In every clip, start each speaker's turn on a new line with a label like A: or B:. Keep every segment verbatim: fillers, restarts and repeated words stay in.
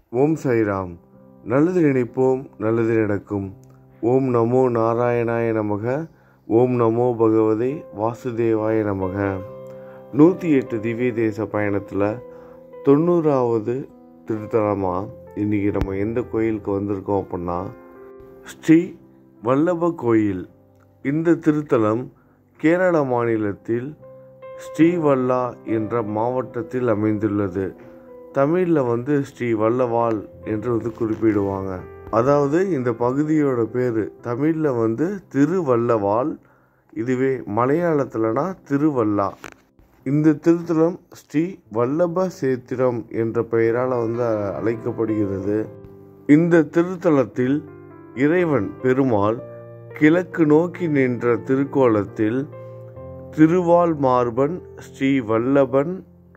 A: ஓம் சாய்ராம். நல்லது நினைப்போம், நல்லது நடக்கும். ஓம் நமோ நாராயணாய நமக. ஓம் நமோ பகவதே வாசுதேவாய நமக. நூற்றி எட்டு திவ்ய தேச பயணத்தில் தொண்ணூறாவது திருத்தலமாக இன்றைக்கி நம்ம எந்த கோயிலுக்கு வந்திருக்கோம் அப்படின்னா ஸ்ரீ வல்லப கோயில். இந்த திருத்தலம் கேரள மாநிலத்தில் ஸ்ரீவல்லா என்ற மாவட்டத்தில் அமைந்துள்ளது. தமிழில் வந்து ஸ்ரீ வல்லவாள் என்று வந்து குறிப்பிடுவாங்க. அதாவது இந்த பகுதியோட பேர் தமிழில் வந்து திருவல்லவாள், இதுவே மலையாளத்தில்னா திருவல்லா. இந்த திருத்தலம் ஸ்ரீ வல்லப சேத்திரம் என்ற பெயரால் வந்து அழைக்கப்படுகிறது. இந்த திருத்தலத்தில் இறைவன் பெருமாள் கிழக்கு நோக்கி நின்ற திருக்கோலத்தில் திருவாள் மார்பன் ஸ்ரீ வல்லபன்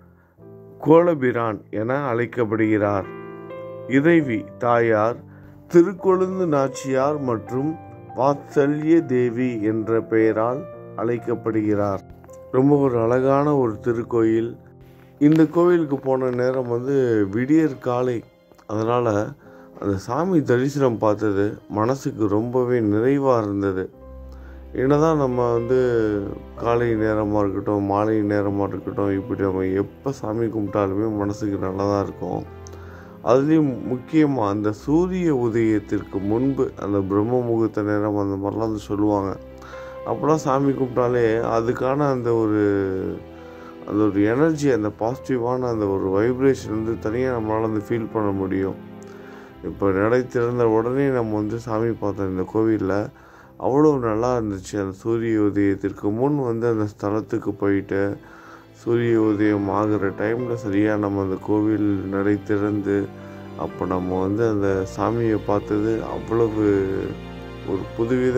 A: கோலபிரான் என அழைக்கப்படுகிறார். இறைவி தாயார் திருக்கொழுந்து நாச்சியார் மற்றும் வாத்சல்ய தேவி என்ற பெயரால் அழைக்கப்படுகிறார். ரொம்ப ஒரு அழகான ஒரு திருக்கோயில். இந்த கோவிலுக்கு போன நேரம் வந்து விடியற் காலை. அதனால் அந்த சாமி தரிசனம் பார்த்தது மனசுக்கு ரொம்பவே நிறைவாக இருந்தது. என்னதான் நம்ம வந்து காலை நேரமாக இருக்கட்டும், மாலை நேரமாக இருக்கட்டும், இப்படி நம்ம எப்போ சாமி கும்பிட்டாலுமே மனசுக்கு நல்லா தான் இருக்கும். அதுலேயும் முக்கியமாக அந்த சூரிய உதயத்திற்கு முன்பு அந்த பிரம்ம முகூர்த்த நேரம் அந்த மாதிரிலாம் வந்து சொல்லுவாங்க. அப்போலாம் சாமி கும்பிட்டாலே அதுக்கான அந்த ஒரு அந்த ஒரு எனர்ஜி, அந்த பாசிட்டிவான அந்த ஒரு வைப்ரேஷன் வந்து தனியாக நம்மளால் வந்து ஃபீல் பண்ண முடியும். இப்போ நடை திறந்த உடனே நம்ம வந்து சாமி பார்த்தோம் இந்த கோவிலில். அவ்வளோ நல்லா இருந்துச்சு. அந்த சூரிய உதயத்திற்கு முன் வந்து அந்த ஸ்தலத்துக்கு போயிட்டு சூரிய உதயம் ஆகிற டைமில் சரியாக நம்ம அந்த கோவில் நடை திறந்து அப்போ நம்ம வந்து அந்த சாமியை பார்த்தது அவ்வளவு ஒரு புதுவித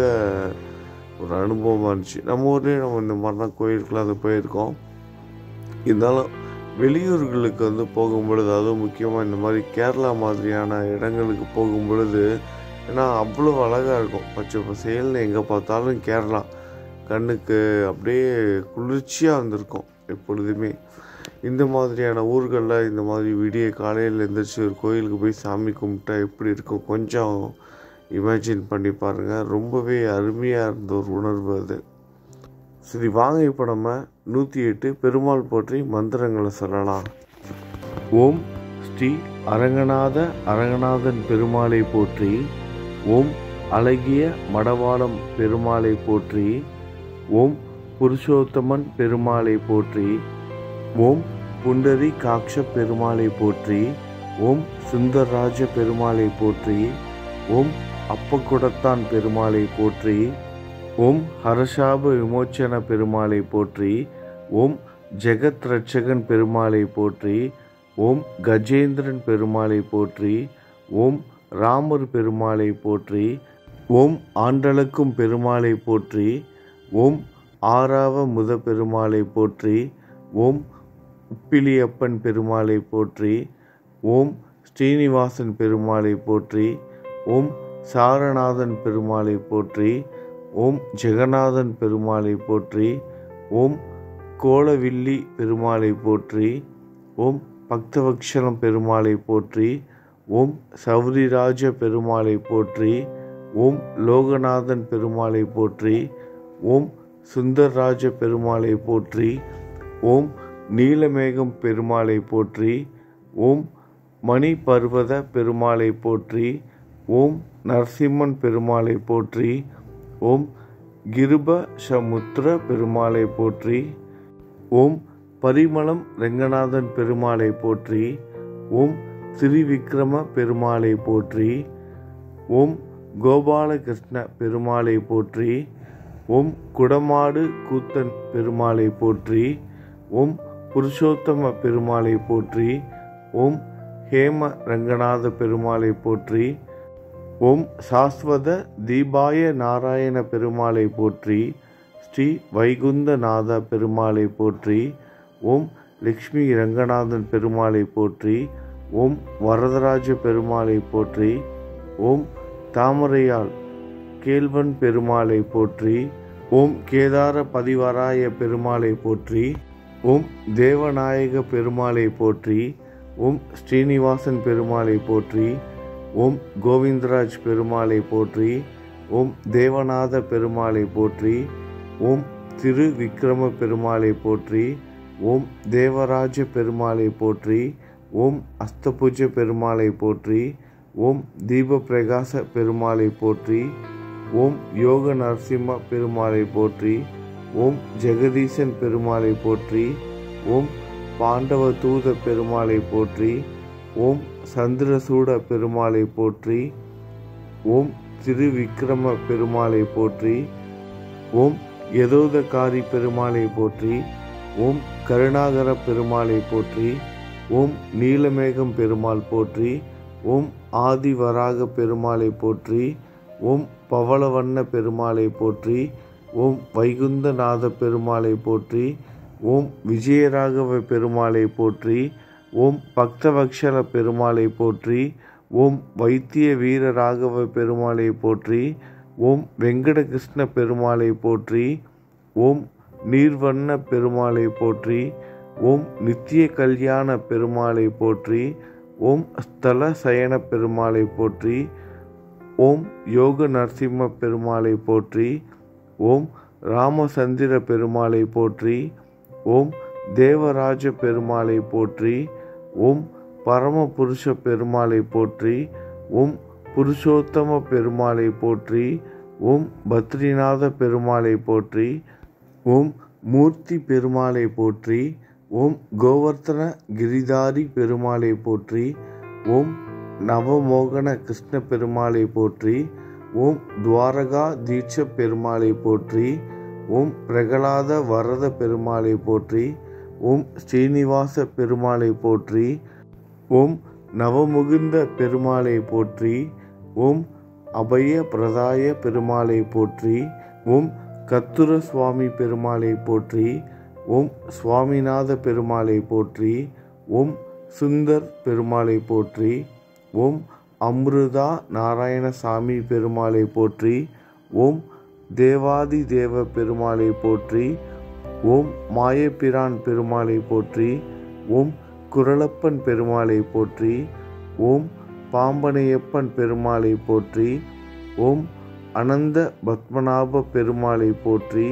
A: ஒரு அனுபவமாக இருந்துச்சு. நம்ம ஊர்லேயே நம்ம இந்த மாதிரிலாம் கோயிலுக்குலாம் அது போயிருக்கோம். இருந்தாலும் வெளியூர்களுக்கு வந்து போகும் பொழுது, அதுவும் முக்கியமாக இந்த மாதிரி கேரளா மாதிரியான இடங்களுக்கு போகும் பொழுது, ஏன்னா அவ்வளோ அழகாக இருக்கும். பச்சை பசேல்னு எங்கே பார்த்தாலும் கேரளா கண்ணுக்கு அப்படியே குளிர்ச்சியாக வந்திருக்கும் எப்பொழுதுமே. இந்த மாதிரியான ஊர்களில் இந்த மாதிரி விடிய காலையில் எழுந்திரிச்சு ஒரு கோயிலுக்கு போய் சாமி கும்பிட்டா எப்படி இருக்கும் கொஞ்சம் இமேஜின் பண்ணி பாருங்கள். ரொம்பவே அருமையாக இருந்த ஒரு உணர்வு அது. சரி, வாங்க இப்போ நம்ம நூற்றி எட்டு பெருமாள் போற்றி மந்திரங்களை சொல்லலாம். ஓம் ஸ்ரீ அரங்கநாத அரங்கநாதன் பெருமாளை போற்றி. ஓம் அழகிய மடவாளம் பெருமாளை போற்றி. ஓம் புருஷோத்தமன் பெருமாளை போற்றி. ஓம் புண்டரி காட்ச பெருமாளை போற்றி. ஓம் சுந்தரராஜ பெருமாளை போற்றி. ஓம் அப்பகுடத்தான் பெருமாளை போற்றி. ஓம் ஹரசாப விமோச்சன பெருமாளை போற்றி. ஓம் ஜெகத் ரட்சகன் பெருமாளை போற்றி. ஓம் கஜேந்திரன் பெருமாளை போற்றி. ஓம் ராமர் பெருமாளை போற்றி. ஓம் ஆண்டளக்கும் பெருமாளை போற்றி. ஓம் ஆறாவ முத பெருமாளை போற்றி. ஓம் உப்பிலியப்பன் பெருமாளை போற்றி. ஓம் ஸ்ரீனிவாசன் பெருமாளை போற்றி. ஓம் சாரநாதன் பெருமாளை போற்றி. ஓம் ஜெகநாதன் பெருமாளை போற்றி. ஓம் கோலவில்லி பெருமாளை போற்றி. ஓம் பக்தவக்ஷலம் பெருமாளை போற்றி. ஓம் சௌரிராஜ பெருமாளை போற்றி. ஓம் லோகநாதன் பெருமாளை போற்றி. ஓம் சுந்தரராஜ பெருமாளை போற்றி. ஓம் நீலமேகம் பெருமாளை போற்றி. ஓம் மணிபர்வத பெருமாளை போற்றி. ஓம் நரசிம்மன் பெருமாளை போற்றி. ஓம் கிருபசமுத்திர பெருமாளை போற்றி. ஓம் பரிமளம் ரெங்கநாதன் பெருமாளை போற்றி. ஓம் திரிவிக்ரம பெருமாளை போற்றி. ஓம் கோபாலகிருஷ்ண பெருமாளை போற்றி. ஓம் குடமாடு கூத்தன் பெருமாளை போற்றி. ஓம் புருஷோத்தம பெருமாளை போற்றி. ஓம் ஹேம ரங்கநாத பெருமாளை போற்றி. ஓம் சாஸ்வத தீபாய நாராயண பெருமாளை போற்றி. ஸ்ரீ வைகுந்தநாத பெருமாளை போற்றி. ஓம் லக்ஷ்மி ரங்கநாதன் பெருமாளை போற்றி. ஓம் வரதராஜ பெருமாளை போற்றி. ஓம் தாமரையாள் கேள்வன் பெருமாளை போற்றி. ஓம் கேதார பதிவராய பெருமாளை போற்றி. ஓம் தேவநாயக பெருமாளை போற்றி. ஓம் ஸ்ரீனிவாசன் பெருமாளை போற்றி. ஓம் கோவிந்தராஜ் பெருமாளை போற்றி. ஓம் தேவநாத பெருமாளை போற்றி. ஓம் திரு விக்ரம பெருமாளை போற்றி. ஓம் தேவராஜ பெருமாளை போற்றி. ஓம் அஸ்தபுஜ பெருமாளை போற்றி. ஓம் தீப பிரகாச பெருமாளை போற்றி. ஓம் யோக நரசிம்ம பெருமாளை போற்றி. ஓம் ஜெகதீசன் பெருமாளை போற்றி. ஓம் பாண்டவ தூத பெருமாளை போற்றி. ஓம் சந்திரசூட பெருமாளை போற்றி. ஓம் திருவிக்கிரம பெருமாளை போற்றி. ஓம் யதோதகாரி பெருமாளை போற்றி. ஓம் கருணாகர பெருமாளை போற்றி. ஓம் நீலமேகம் பெருமாள் போற்றி. ஓம் ஆதிவராக பெருமாளை போற்றி. ஓம் பவளவண்ண பெருமாளை போற்றி. ஓம் வைகுந்தநாத பெருமாளை போற்றி. ஓம் விஜயராகவ பெருமாளை போற்றி. ஓம் பக்தவக்ஷல பெருமாளை போற்றி. ஓம் வைத்திய வீர ராகவ பெருமாளை போற்றி. ஓம் வெங்கடகிருஷ்ண பெருமாளை போற்றி. ஓம் நீர்வண்ண பெருமாளை போற்றி. ஓம் நித்திய கல்யாண பெருமாளை போற்றி. ஓம் ஸ்தல சயன பெருமாளை போற்றி. ஓம் யோக நரசிம்ம பெருமாளை போற்றி. ஓம் ராமசந்திர பெருமாளை போற்றி. ஓம் தேவராஜ பெருமாளை போற்றி. ஓம் பரமபுருஷ பெருமாளை போற்றி. ஓம் புருஷோத்தம பெருமாளை போற்றி. ஓம் பத்ரிநாத பெருமாளை போற்றி. ஓம் மூர்த்தி பெருமாளை போற்றி. ஓம் கோவர்த்தன கிரிதாரி பெருமாளை போற்றி. ஓம் நவமோகன கிருஷ்ண பெருமாளை போற்றி. ஓம் துவாரகா தீட்ச பெருமாளை போற்றி. ஓம் பிரகலாத வரத பெருமாளை போற்றி. ஓம் ஸ்ரீனிவாச பெருமாளை போற்றி. ஓம் நவமுகுந்த பெருமாளை போற்றி. ஓம் அபய பிரதாய பெருமாளை போற்றி. ஓம் கத்துர சுவாமி பெருமாளை போற்றி. ஓம் சுவாமிநாத பெருமாளை போற்றி. ஓம் சுந்தர் பெருமாளை போற்றி. ஓம் அம்ருதா நாராயணசாமி பெருமாளை போற்றி. ஓம் தேவாதி தேவ பெருமாளை போற்றி. ஓம் மாயப்பிரான் பெருமாளை போற்றி. ஓம் குரலப்பன் பெருமாளை போற்றி. ஓம் பாம்பனையப்பன் பெருமாளை போற்றி. ஓம் அனந்த பத்மநாப பெருமாளை போற்றி.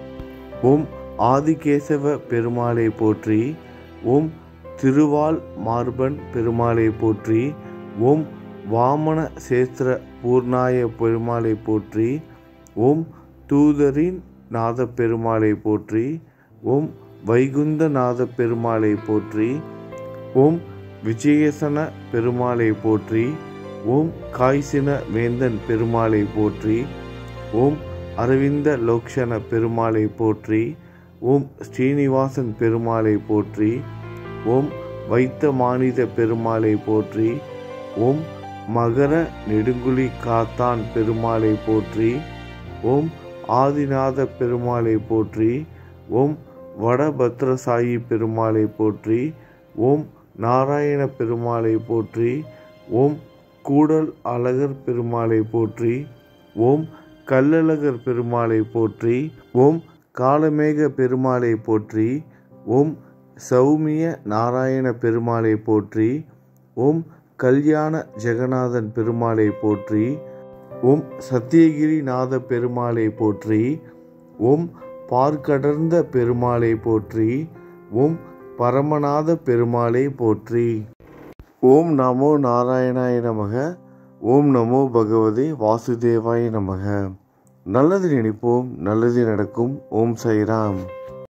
A: ஓம் ஆதிகேசவ பெருமாளை போற்றி. ஓம் திருவால் மார்பன் பெருமாளை போற்றி. ஓம் வாமன சேஸ்திர பூர்ணாய பெருமாளை போற்றி. ஓம் தூதரின் நாத பெருமாளை போற்றி. ஓம் வைகுந்த நாத பெருமாளை போற்றி. ஓம் விஜயசன பெருமாளை போற்றி. ஓம் காய்சின வேந்தன் பெருமாளை போற்றி. ஓம் அரவிந்த லோக்ஷன பெருமாளை போற்றி. ஓம் ஸ்ரீனிவாசன் பெருமாளை போற்றி. ஓம் வைத்த மானித பெருமாளை போற்றி. ஓம் மகர நெடுங்குழி காத்தான் பெருமாளை போற்றி. ஓம் ஆதிநாத பெருமாளை போற்றி. ஓம் வடபத்ரசாயி பெருமாளை போற்றி. ஓம் நாராயண பெருமாளை போற்றி. ஓம் கூடல் அழகர் பெருமாளை போற்றி. ஓம் கல்லழகர் பெருமாளை போற்றி. ஓம் காலமேக பெருமாளை போற்றி. ஓம் சௌமிய நாராயண பெருமாளை போற்றி. ஓம் கல்யாண ஜெகநாதன் பெருமாளை போற்றி. ஓம் சத்தியகிரி நாத பெருமாளை போற்றி. ஓம் பார்க்கடர்ந்த பெருமாளை போற்றி. ஓம் பரமநாத பெருமாளை போற்றி. ஓம் நமோ நாராயணாய நமக. ஓம் நமோ பகவதே வாசுதேவாய நமக. நல்லது நினைப்போம், நல்லது நடக்கும். ஓம் சாய்ராம்.